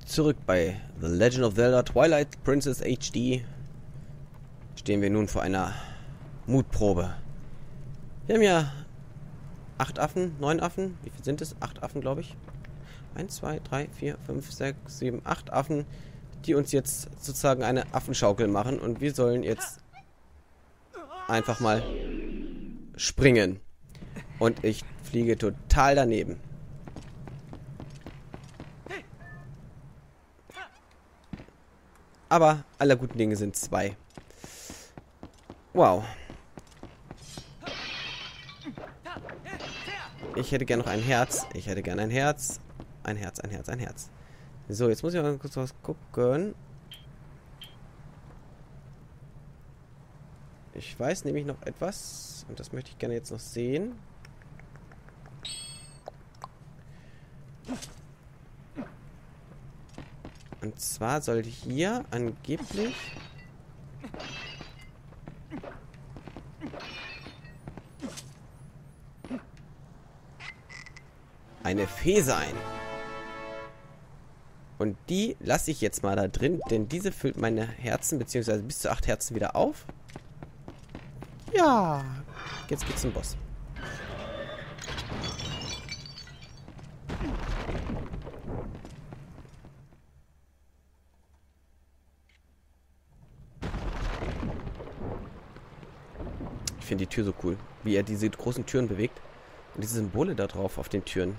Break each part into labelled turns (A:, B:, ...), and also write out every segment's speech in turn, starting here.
A: Zurück bei The Legend of Zelda Twilight Princess HD stehen wir nun vor einer Mutprobe. Wir haben ja 8 Affen, 9 Affen. Wie viel sind es? 8 Affen, glaube ich. 1, 2, 3, 4, 5, 6, 7, 8 Affen, die uns jetzt sozusagen eine Affenschaukel machen. Und wir sollen jetzt einfach mal springen. Und ich fliege total daneben. Aber aller guten Dinge sind 2. Wow. Ich hätte gerne noch ein Herz. Ich hätte gerne ein Herz. Ein Herz, ein Herz, ein Herz. So, jetzt muss ich mal kurz was gucken. Ich weiß nämlich noch etwas. Und das möchte ich gerne jetzt noch sehen. Und zwar sollte hier angeblich eine Fee sein. Und die lasse ich jetzt mal da drin, denn diese füllt meine Herzen, beziehungsweise bis zu 8 Herzen wieder auf. Ja, jetzt geht's zum Boss. Ich finde die Tür so cool, wie er diese großen Türen bewegt. Und diese Symbole da drauf auf den Türen.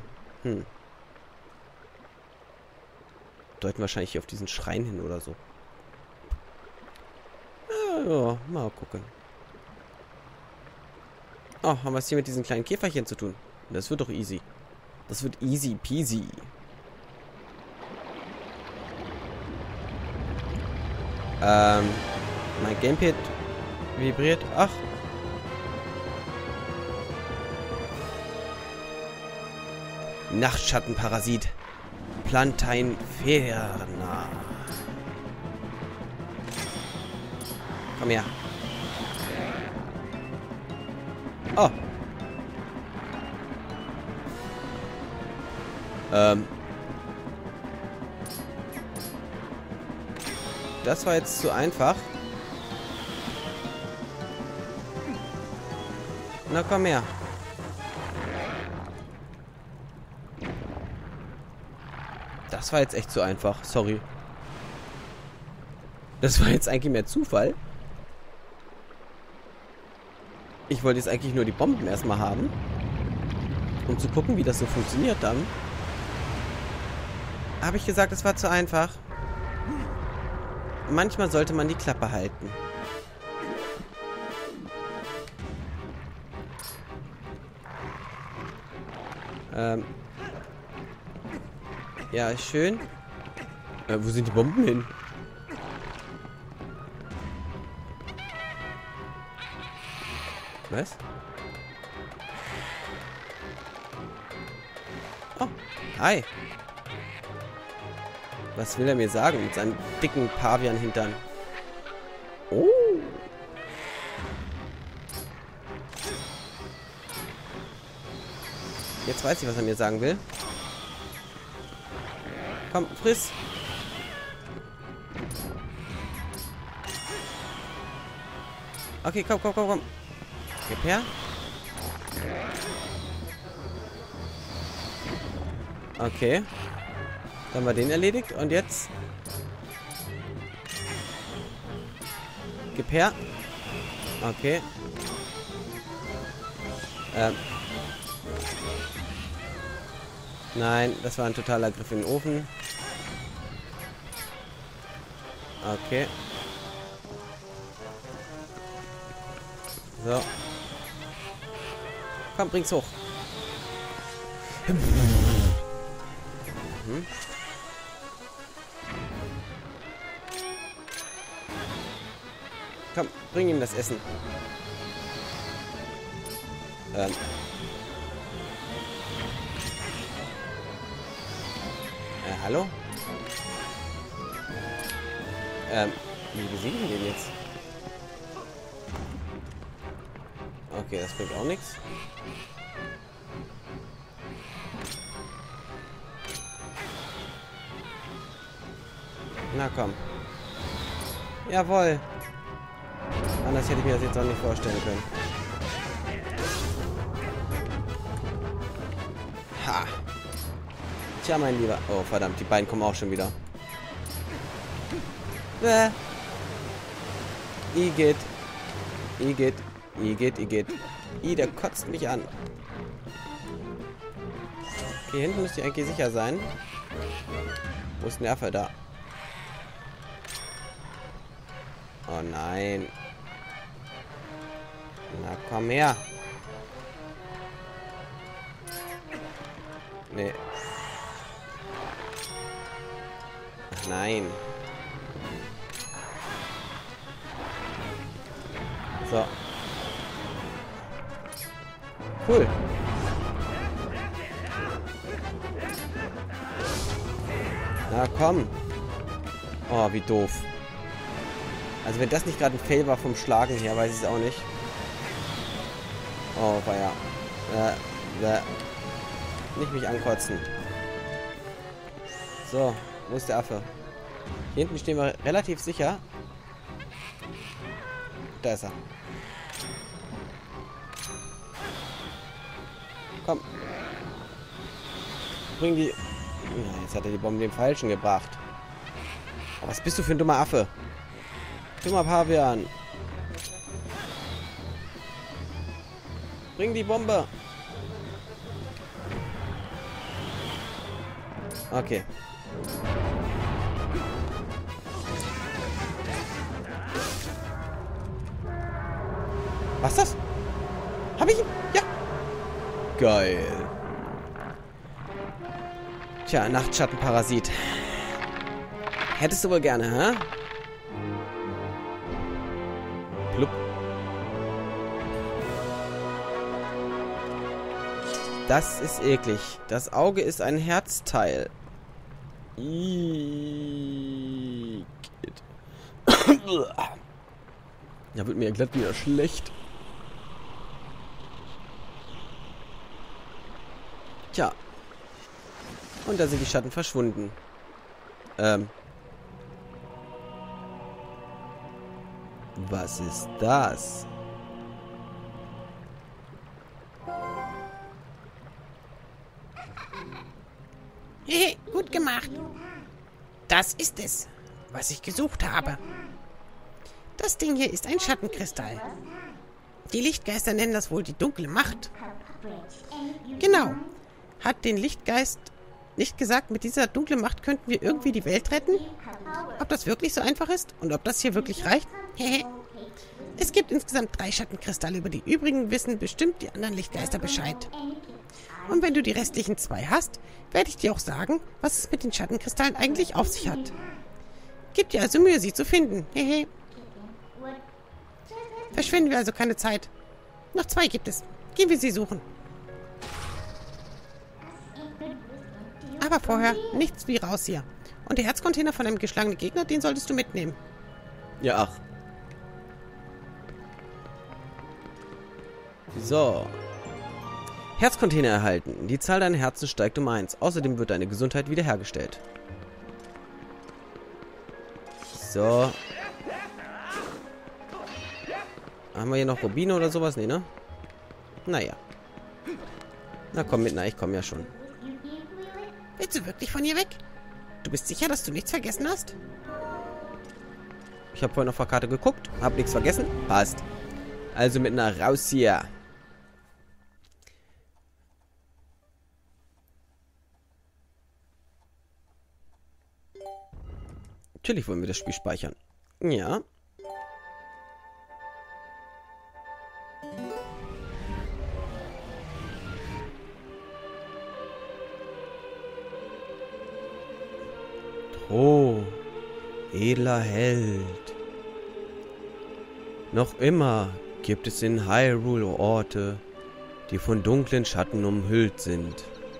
A: Deuten wahrscheinlich hier auf diesen Schrein hin oder so. Ja, mal gucken. Oh, haben wir es hier mit diesen kleinen Käferchen zu tun? Das wird doch easy. Das wird easy peasy. Mein Gamepad vibriert. Ach. Nachtschattenparasit. Planteinferna. Komm her. Oh. Das war jetzt zu einfach. Na komm her. Das war jetzt echt zu einfach. Sorry. Das war jetzt eigentlich mehr Zufall. Ich wollte jetzt eigentlich nur die Bomben erstmal haben. Um zu gucken, wie das so funktioniert dann. Habe ich gesagt, es war zu einfach. Manchmal sollte man die Klappe halten. Ja, schön. Wo sind die Bomben hin? Was? Oh, hi. Was will er mir sagen mit seinem dicken Pavian-Hintern? Oh. Jetzt weiß ich, was er mir sagen will. Komm, friss. Okay, komm, komm, komm, komm. Gib her. Okay. Dann haben wir den erledigt. Und jetzt? Gib her. Okay. Nein, das war ein totaler Griff in den Ofen. Okay. So. Komm, bring's hoch. Komm, bring ihm das Essen. Hallo? Wie besiegen wir den jetzt? Okay, das bringt auch nichts. Na komm. Jawohl. Anders hätte ich mir das jetzt auch nicht vorstellen können. Ha. Tja, mein Lieber. Oh, verdammt. Die beiden kommen auch schon wieder. Igitt. Igitt. Igitt, Igitt. Der kotzt mich an. Okay, hinten müsste ich eigentlich sicher sein. Wo ist denn der Affe da? Oh nein. Na, komm her. Nee. Ach nein. So. Cool. Na komm. Oh, wie doof. Also wenn das nicht gerade ein Fail war vom Schlagen her, weiß ich es auch nicht. Oh, war ja. Nicht mich ankotzen. So, wo ist der Affe? Hier hinten stehen wir relativ sicher. Da ist er. Komm. Bring die... Ja, jetzt hat er die Bombe dem Falschen gebracht. Aber was bist du für ein dummer Affe? Dummer Pavian. Bring die Bombe. Okay. Was ist das? Hab ich ihn? Ja. Geil. Tja, Nachtschattenparasit. Hättest du wohl gerne, hä? Plupp. Das ist eklig. Das Auge ist ein Herzteil. Da wird mir glatt wieder schlecht. Tja. Und da sind die Schatten verschwunden. Was ist das?
B: Hey, gut gemacht. Das ist es, was ich gesucht habe. Das Ding hier ist ein Schattenkristall. Die Lichtgeister nennen das wohl die dunkle Macht. Genau. Hat den Lichtgeist nicht gesagt, mit dieser dunklen Macht könnten wir irgendwie die Welt retten? Ob das wirklich so einfach ist und ob das hier wirklich reicht? Es gibt insgesamt 3 Schattenkristalle. Über die übrigen wissen bestimmt die anderen Lichtgeister Bescheid. Und wenn du die restlichen 2 hast, werde ich dir auch sagen, was es mit den Schattenkristallen eigentlich auf sich hat. Gib dir also Mühe, sie zu finden. Verschwenden wir also keine Zeit. Noch 2 gibt es. Gehen wir sie suchen. Aber vorher nichts wie raus hier. Und der Herzcontainer von einem geschlagenen Gegner, den solltest du mitnehmen.
A: Ja, ach. So. Herzcontainer erhalten. Die Zahl deiner Herzen steigt um 1. Außerdem wird deine Gesundheit wiederhergestellt. So. Haben wir hier noch Rubine oder sowas? Nee, ne? Naja. Na komm mit, na, ich komme ja schon.
B: Willst du wirklich von hier weg? Du bist sicher, dass du nichts vergessen hast?
A: Ich habe vorhin auf der Karte geguckt, hab nichts vergessen. Passt. Also mit einer raus hier. Natürlich wollen wir das Spiel speichern. Ja. Oh, edler Held. Noch immer gibt es in Hyrule Orte, die von dunklen Schatten umhüllt sind.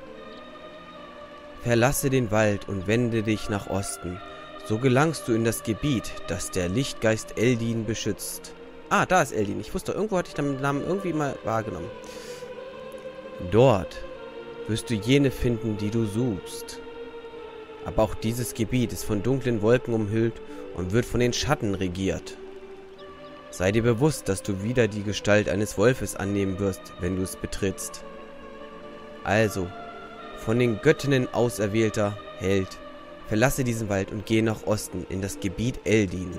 A: Verlasse den Wald und wende dich nach Osten. So gelangst du in das Gebiet, das der Lichtgeist Eldin beschützt. Ah, da ist Eldin. Ich wusste, irgendwo hatte ich den Namen irgendwie mal wahrgenommen. Dort wirst du jene finden, die du suchst. Aber auch dieses Gebiet ist von dunklen Wolken umhüllt und wird von den Schatten regiert. Sei dir bewusst, dass du wieder die Gestalt eines Wolfes annehmen wirst, wenn du es betrittst. Also, von den Göttinnen auserwählter Held, verlasse diesen Wald und gehe nach Osten in das Gebiet Eldin.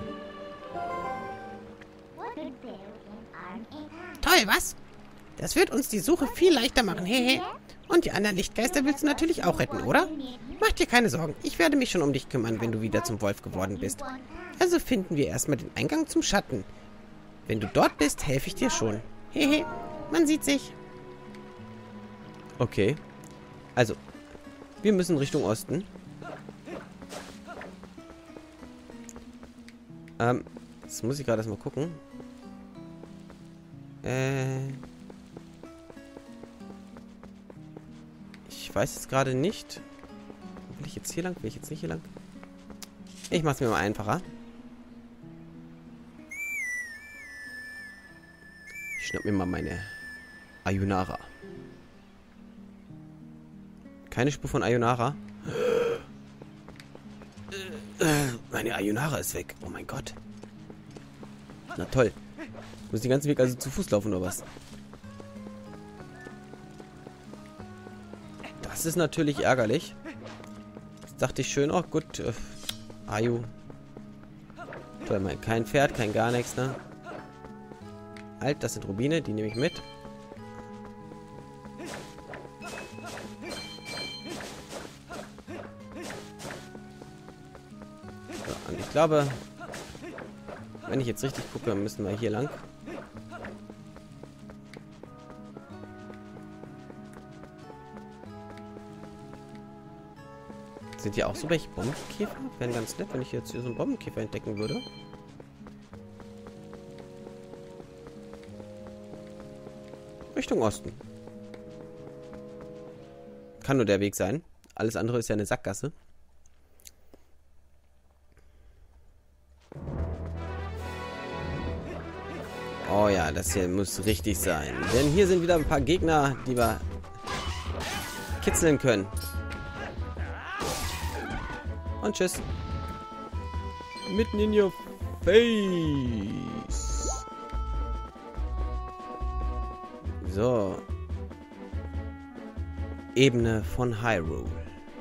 B: Toll, was? Das wird uns die Suche viel leichter machen, hehe. Und die anderen Lichtgeister willst du natürlich auch retten, oder? Mach dir keine Sorgen, ich werde mich schon um dich kümmern, wenn du wieder zum Wolf geworden bist. Also finden wir erstmal den Eingang zum Schatten. Wenn du dort bist, helfe ich dir schon. Hehe, man sieht sich.
A: Okay. Also, wir müssen Richtung Osten. Jetzt muss ich gerade erstmal gucken. Ich weiß jetzt gerade nicht. Will ich jetzt hier lang? Will ich jetzt nicht hier lang? Ich mach's mir mal einfacher. Ich schnapp mir mal meine Ayunara. Keine Spur von Ayunara. Meine Ayunara ist weg. Oh mein Gott. Na toll. Ich muss den ganzen Weg also zu Fuß laufen oder was? Das ist natürlich ärgerlich. Jetzt dachte ich schön, oh gut, Ayu. Toll, mal kein Pferd, kein gar nichts, ne? Halt, das sind Rubine, die nehme ich mit. So, und ich glaube, wenn ich jetzt richtig gucke, müssen wir hier lang. Sind hier auch so welche Bombenkäfer? Wären ganz nett, wenn ich jetzt hier so einen Bombenkäfer entdecken würde. Richtung Osten. Kann nur der Weg sein. Alles andere ist ja eine Sackgasse. Oh ja, das hier muss richtig sein. Denn hier sind wieder ein paar Gegner, die wir kitzeln können. Und tschüss. Mitten in your face. So. Ebene von Hyrule.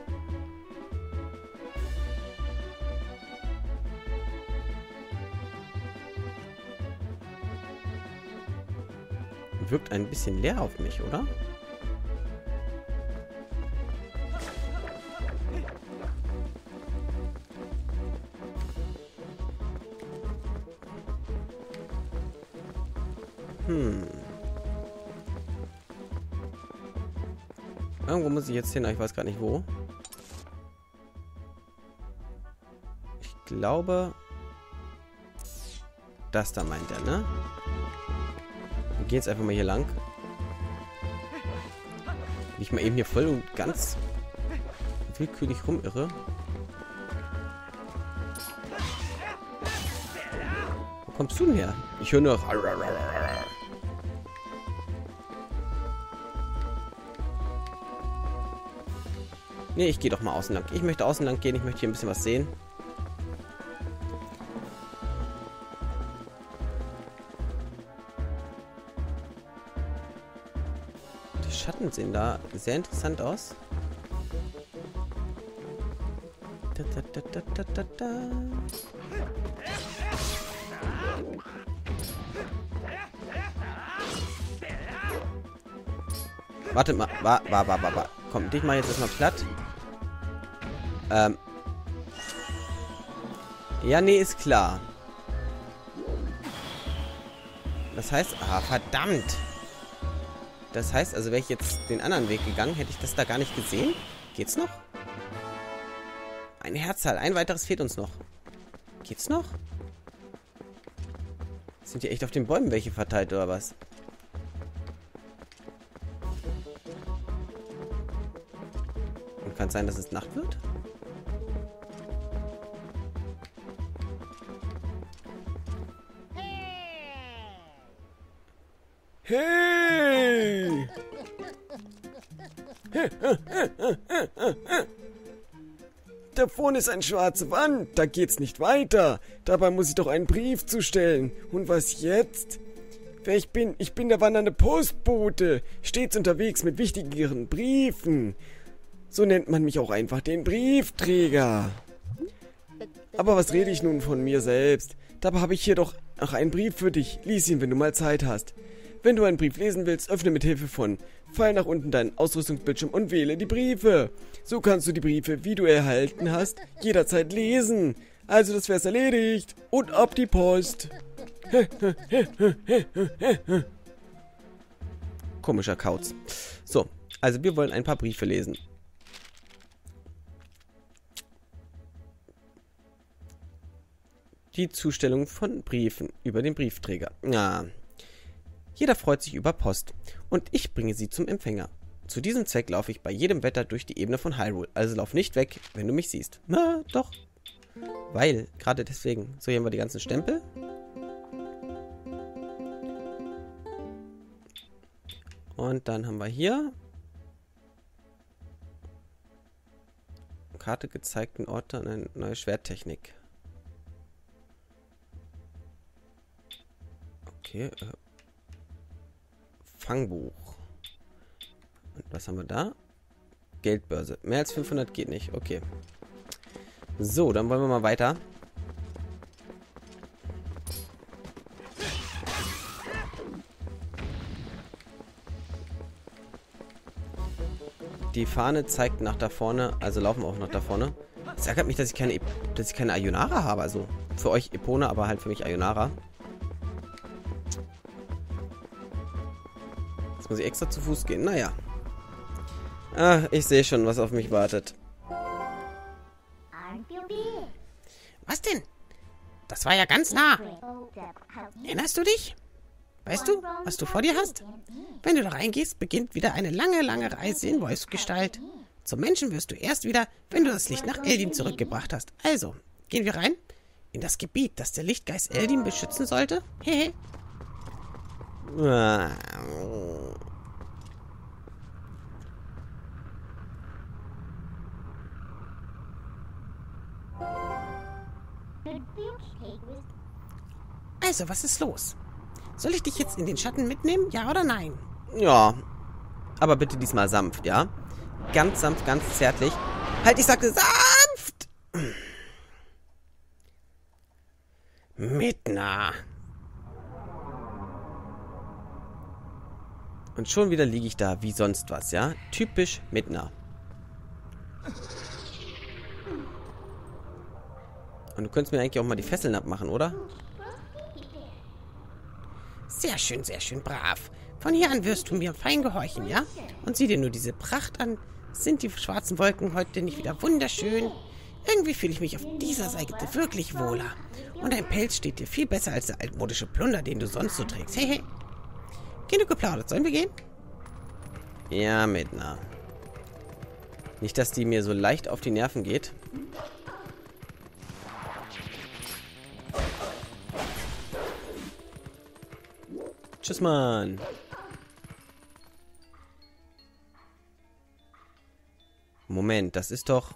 A: Wirkt ein bisschen leer auf mich, oder? Irgendwo muss ich jetzt hin, aber ich weiß gar nicht wo. Ich glaube, das da meint er, ne? Wir gehen jetzt einfach mal hier lang. Wie ich mal eben hier voll und ganz willkürlich rumirre. Wo kommst du denn her? Ich höre nur... Nee, ich gehe doch mal außen lang. Ich möchte außen lang gehen. Ich möchte hier ein bisschen was sehen. Die Schatten sehen da sehr interessant aus. Warte mal. Komm, dich mal jetzt erstmal platt. Ja, nee, ist klar. Das heißt... Ah, verdammt. Das heißt, also wäre ich jetzt den anderen Weg gegangen, hätte ich das da gar nicht gesehen? Geht's noch? Ein Herzteil. Ein weiteres fehlt uns noch. Geht's noch? Sind hier echt auf den Bäumen welche verteilt, oder was? Und kann es sein, dass es Nacht wird? Hey! The
C: Thron ist eine schwarze Wand. Da geht's nicht weiter. Dabei muss ich doch einen Brief zustellen. Und was jetzt? Wer ich bin? Ich bin der wandernde Postbote. Stets unterwegs mit wichtigeren Briefen. So nennt man mich auch einfach, den Briefträger. Aber was rede ich nun von mir selbst? Dabei habe ich hier doch noch einen Brief für dich. Lies ihn, wenn du mal Zeit hast. Wenn du einen Brief lesen willst, öffne mit Hilfe von Pfeil nach unten deinen Ausrüstungsbildschirm und wähle die Briefe. So kannst du die Briefe, wie du erhalten hast, jederzeit lesen. Also das wär's erledigt. Und ab die Post.
A: Komischer Kauz. So, also wir wollen ein paar Briefe lesen. Die Zustellung von Briefen über den Briefträger. Ja. Jeder freut sich über Post. Und ich bringe sie zum Empfänger. Zu diesem Zweck laufe ich bei jedem Wetter durch die Ebene von Hyrule. Also lauf nicht weg, wenn du mich siehst. Na, doch. Weil, gerade deswegen. So, hier haben wir die ganzen Stempel. Und dann haben wir hier Karte gezeigten Orte und eine neue Schwerttechnik. Okay, Fangbuch. Und was haben wir da? Geldbörse. Mehr als 500 geht nicht. Okay. So, dann wollen wir mal weiter. Die Fahne zeigt nach da vorne, also laufen auch nach da vorne. Es ärgert mich, dass ich keine Ayonara habe. Also für euch Epona, aber halt für mich Ayonara. Jetzt muss ich extra zu Fuß gehen. Naja. Ach, ich sehe schon, was auf mich wartet.
B: Was denn? Das war ja ganz nah. Erinnerst du dich? Weißt du, was du vor dir hast? Wenn du da reingehst, beginnt wieder eine lange, lange Reise in Wolfsgestalt. Zum Menschen wirst du erst wieder, wenn du das Licht nach Eldim zurückgebracht hast. Also, gehen wir rein in das Gebiet, das der Lichtgeist Eldim beschützen sollte. Hehe. Also, was ist los? Soll ich dich jetzt in den Schatten mitnehmen, ja oder nein?
A: Ja. Aber bitte diesmal sanft, ja? Ganz sanft, ganz zärtlich. Halt, ich sagte sanft!
B: Midna.
A: Und schon wieder liege ich da wie sonst was, ja? Typisch Midna. Und du könntest mir eigentlich auch mal die Fesseln abmachen, oder?
B: Sehr schön, brav. Von hier an wirst du mir fein gehorchen, ja? Und sieh dir nur diese Pracht an. Sind die schwarzen Wolken heute nicht wieder wunderschön? Irgendwie fühle ich mich auf dieser Seite wirklich wohler. Und dein Pelz steht dir viel besser als der altmodische Plunder, den du sonst so trägst. Hehe. Genug geplaudert. Sollen wir gehen?
A: Ja, Midna. Nicht, dass die mir so leicht auf die Nerven geht. Tschüss, Mann. Moment, das ist doch...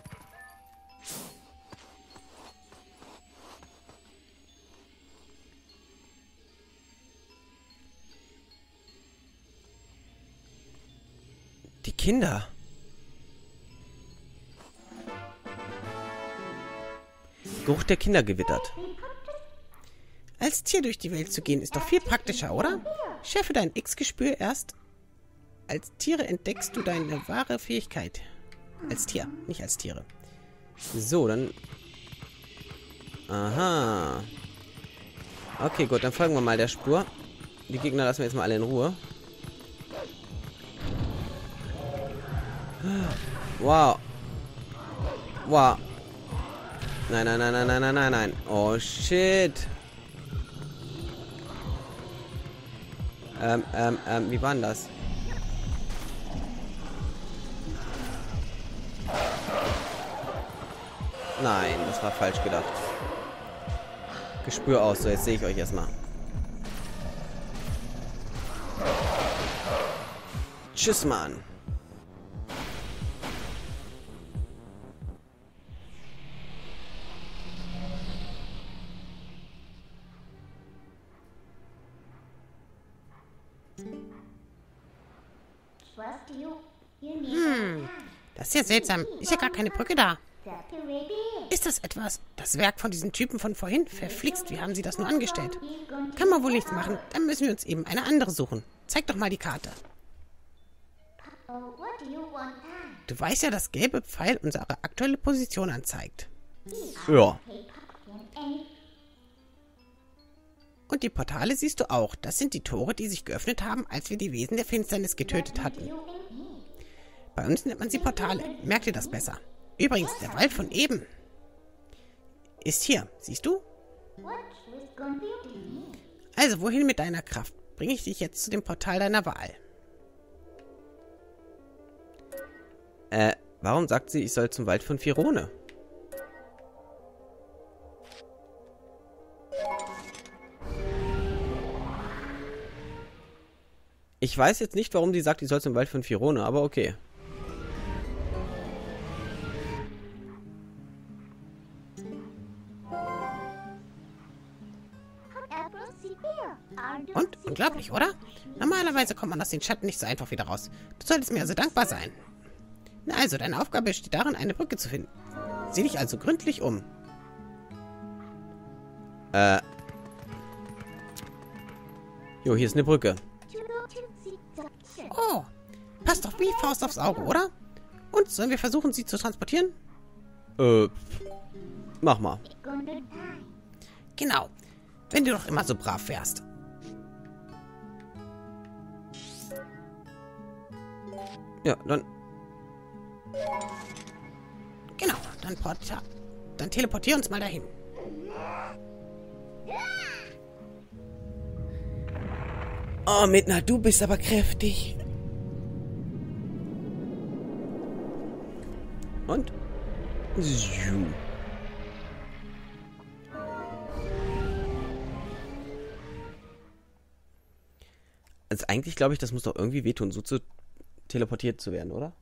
A: Die Kinder. Geruch der Kinder gewittert.
B: Als Tier durch die Welt zu gehen, ist doch viel praktischer, oder? Schärfe dein X-Gespür erst. Als Tiere entdeckst du deine wahre Fähigkeit. Als Tier, nicht als Tiere.
A: So, dann... Aha. Okay, gut, dann folgen wir mal der Spur. Die Gegner lassen wir jetzt mal alle in Ruhe. Wow. Wow. Nein, nein, nein, nein, nein, nein, nein, nein. Oh, shit. Wie war denn das? Nein, das war falsch gedacht. Gespür aus, so jetzt sehe ich euch erstmal. Tschüss, Mann.
B: Das ist ja seltsam. Ist ja gar keine Brücke da. Ist das etwas? Das Werk von diesen Typen von vorhin? Verflixt, wie haben sie das nur angestellt? Kann man wohl nichts machen. Dann müssen wir uns eben eine andere suchen. Zeig doch mal die Karte. Du weißt ja, dass gelbe Pfeil unsere aktuelle Position anzeigt.
A: Ja.
B: Und die Portale siehst du auch. Das sind die Tore, die sich geöffnet haben, als wir die Wesen der Finsternis getötet hatten. Bei uns nennt man sie Portale. Merkt ihr das besser? Übrigens, der Wald von eben ist hier. Siehst du? Also, wohin mit deiner Kraft? Bringe ich dich jetzt zu dem Portal deiner Wahl.
A: Warum sagt sie, ich soll zum Wald von Firone? Ich weiß jetzt nicht, warum die sagt, ich soll zum Wald von Firone, aber okay.
B: Und? Unglaublich, oder? Normalerweise kommt man aus den Schatten nicht so einfach wieder raus. Du solltest mir also dankbar sein. Na also, deine Aufgabe besteht darin, eine Brücke zu finden. Sieh dich also gründlich um.
A: Jo, hier ist eine Brücke.
B: Oh, passt doch wie Faust aufs Auge, oder? Und, sollen wir versuchen, sie zu transportieren?
A: Mach mal.
B: Genau. Wenn du doch immer so brav wärst.
A: Ja, dann...
B: Genau, dann teleportier uns mal dahin.
A: Oh, Midna, du bist aber kräftig. Und? Zoom. Also eigentlich glaube ich, das muss doch irgendwie wehtun, so zu teleportiert zu werden, oder?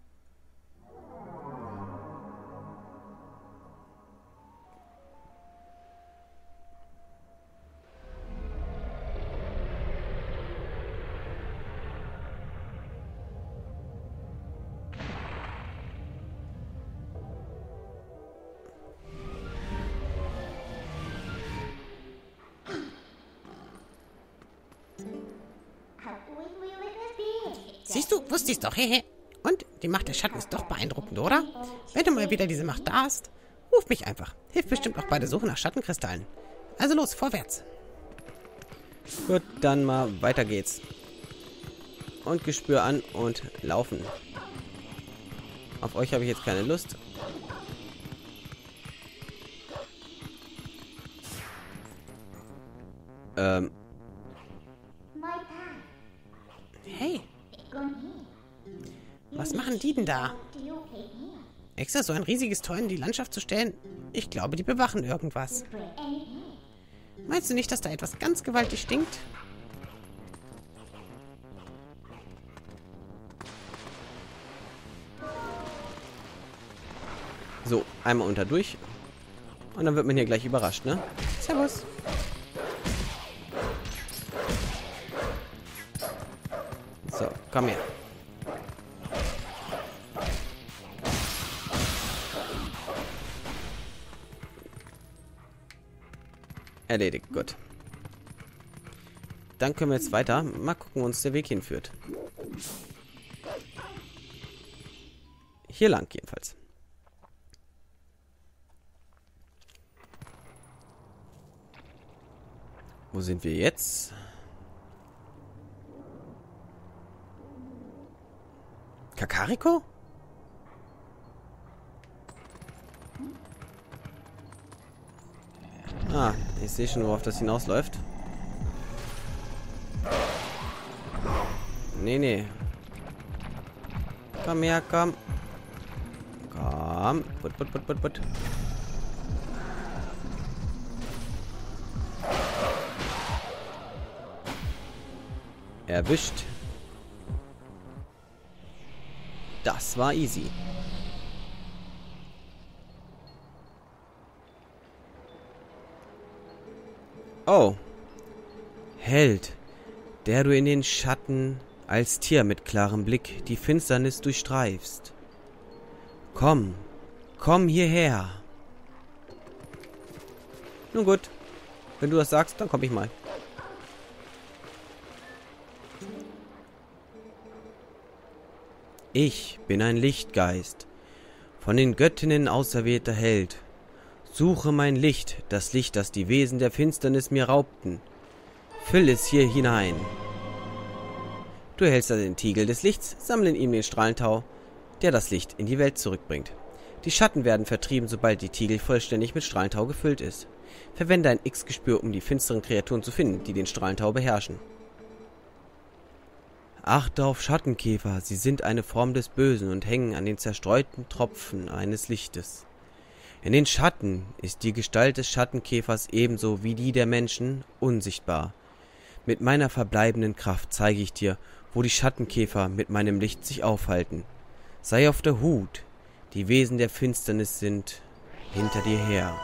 B: Siehst du, wusste ich's doch, hehe. Und, die Macht der Schatten ist doch beeindruckend, oder? Wenn du mal wieder diese Macht da hast, ruf mich einfach. Hilft bestimmt auch bei der Suche nach Schattenkristallen. Also los, vorwärts.
A: Gut, dann mal weiter geht's. Und Gespür an und laufen. Auf euch habe ich jetzt keine Lust.
B: Hey. Was machen die denn da? Extra so ein riesiges Tor in die Landschaft zu stellen? Ich glaube, die bewachen irgendwas. Meinst du nicht, dass da etwas ganz gewaltig stinkt?
A: So, einmal unter durch. Und dann wird man hier gleich überrascht, ne?
B: Servus.
A: So, komm her. Erledigt, gut. Dann können wir jetzt weiter. Mal gucken, wo uns der Weg hinführt. Hier lang jedenfalls. Wo sind wir jetzt? Kakariko? Ah, ich sehe schon, worauf das hinausläuft. Nee, nee. Komm her, komm. Komm. Put. Erwischt. Das war easy. Oh. Held, der du in den Schatten als Tier mit klarem Blick die Finsternis durchstreifst. Komm, komm hierher. Nun gut, wenn du das sagst, dann komm ich mal. Ich bin ein Lichtgeist, von den Göttinnen auserwählter Held. Suche mein Licht, das die Wesen der Finsternis mir raubten. Füll es hier hinein. Du hältst also den Tiegel des Lichts, sammle in ihm den Strahlentau, der das Licht in die Welt zurückbringt. Die Schatten werden vertrieben, sobald die Tiegel vollständig mit Strahlentau gefüllt ist. Verwende ein X-Gespür, um die finsteren Kreaturen zu finden, die den Strahlentau beherrschen. Achte auf Schattenkäfer, sie sind eine Form des Bösen und hängen an den zerstreuten Tropfen eines Lichtes. In den Schatten ist die Gestalt des Schattenkäfers ebenso wie die der Menschen unsichtbar. Mit meiner verbleibenden Kraft zeige ich dir, wo die Schattenkäfer mit meinem Licht sich aufhalten. Sei auf der Hut, die Wesen der Finsternis sind hinter dir her.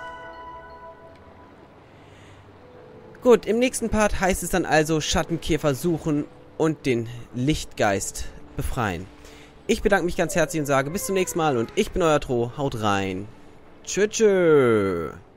A: Gut, im nächsten Part heißt es dann also Schattenkäfer suchen und den Lichtgeist befreien. Ich bedanke mich ganz herzlich und sage bis zum nächsten Mal und ich bin euer Tro, haut rein. Tschö, tschö.